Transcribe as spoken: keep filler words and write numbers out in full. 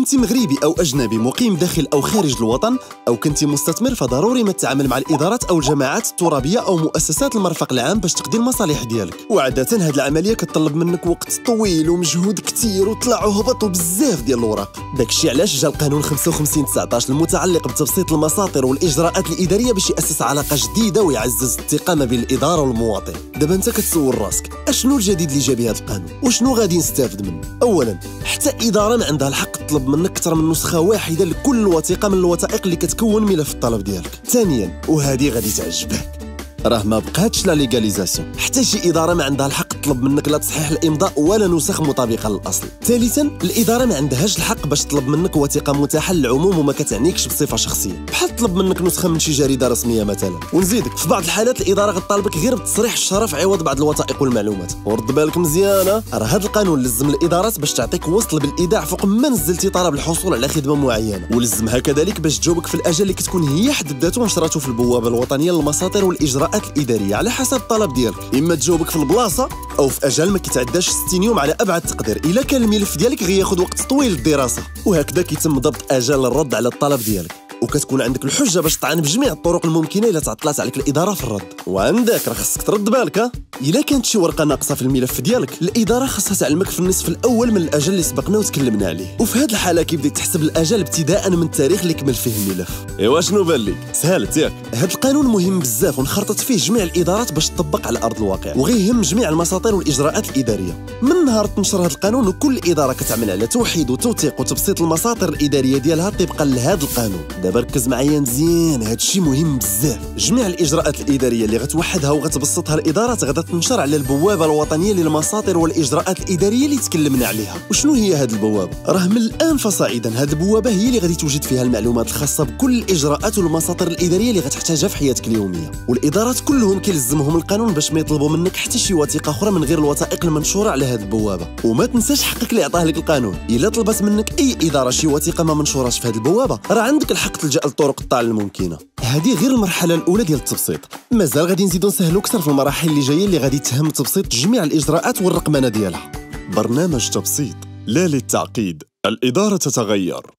كنتي مغربي أو أجنبي مقيم داخل أو خارج الوطن، أو كنتي مستثمر، فضروري ما تتعامل مع الإدارات أو الجماعات الترابية أو مؤسسات المرفق العام باش تقضي المصالح ديالك. وعادة هاد العملية كتطلب منك وقت طويل ومجهود كتير وطلع وهبط وبزاف ديال الأوراق. داكشي علاش جا القانون خمسة وخمسين تسعطاش المتعلق بتبسيط المساطر والإجراءات الإدارية باش يأسس علاقة جديدة ويعزز الثقة ما بين الإدارة والمواطن. دابا انت كتسول راسك اشنو الجديد اللي جا به هذا القانون وشنو غادي نستافد منه؟ اولا، حتى اداره ما عندها الحق تطلب منك اكثر من نسخه واحده لكل وثيقه من الوثائق اللي كتكون ملف الطلب ديالك. ثانيا، وهذه غادي تعجبك، راه ما بقاتش لا ليغاليزاسيون، حتى شي اداره ما عندها الحق تطلب منك لا تصحيح الامضاء ولا نسخ مطابقه للاصل. ثالثا، الاداره ما عندهاش الحق باش تطلب منك وثيقه متاحه للعموم وما كتعنيكش بصفه شخصيه، بحال تطلب منك نسخه من شي جريده رسميه مثلا. ونزيدك، في بعض الحالات الاداره غتطالبك غير بتصريح الشرف عوض بعض الوثائق والمعلومات. ورد بالك مزيانه، راه هذا القانون لزم الادارات باش تعطيك وصل بالايداع فوق ما نزلتي طلب الحصول على خدمه معينه، ولزمها كذلك باش تجاوبك في الاجل اللي كتكون هي حددته ونشرته في البوابه الوطنيه للمساطر والاجراءات الاداريه على حسب الطلب ديالك. اما تجاوبك في البلاصه او في اجل ما كيتعداش ستين يوم على ابعد تقدير الا كان الملف ديالك غياخذ وقت طويل الدراسه. وهكذا كيتم ضبط اجل الرد على الطلب ديالك، وكتكون عندك الحجه باش تطعن بجميع الطرق الممكنه الا تعطلات عليك الاداره في الرد. وعندك راه خصك ترد بالك، الا كانت شي ورقه ناقصه في الملف ديالك الاداره خصها تعلمك في النصف الاول من الاجل اللي سبقنا وتكلمنا عليه، وفي هذه الحاله كيبدا تحسب الاجل ابتداء من التاريخ اللي كمل فيه الملف. ايوا شنو بان لك؟ سهلت ياك؟ هذا القانون مهم بزاف ونخرطت فيه جميع الادارات باش تطبق على ارض الواقع، وغيهم جميع المساطر والاجراءات الاداريه. من نهار تنشر هذا القانون وكل اداره كتعمل على توحيد وتوثيق وتبسيط المساطر الاداريه ديالها طبقا لهذا القانون. دابا ركز معايا مزيان، هذا الشيء مهم بزاف. جميع الاجراءات الاداريه اللي غتوحدها وغتبسطها الادارات غادا تنشر على البوابه الوطنيه للمساطر والاجراءات الاداريه اللي تكلمنا عليها. وشنو هي هذه البوابه؟ راه من الان فصاعدا هذه البوابه هي اللي غادي توجد فيها المعلومات الخاصه بكل الاجراءات والمساطر الاداريه اللي غتحتاجها في حياتك اليوميه. والادارات كلهم كيلزمهم القانون باش ما يطلبوا منك حتى شي وثيقه اخرى من غير الوثائق المنشوره على هذه البوابه. وما تنساش حقك اللي عطاه لك القانون، الا طلبت منك اي اداره شي وثيقه ما منشوراش في هذه البوابه راه عندك الحق تلجا لطرق الطعن الممكنه. هذه غير المرحله الاولى ديال التبسيط، مازال غادي نزيدو نسهلو اكثر في المراحل اللي جايه اللي غادي تهم تبسيط جميع الاجراءات والرقمنه ديالها. برنامج تبسيط لا للتعقيد، الاداره تتغير.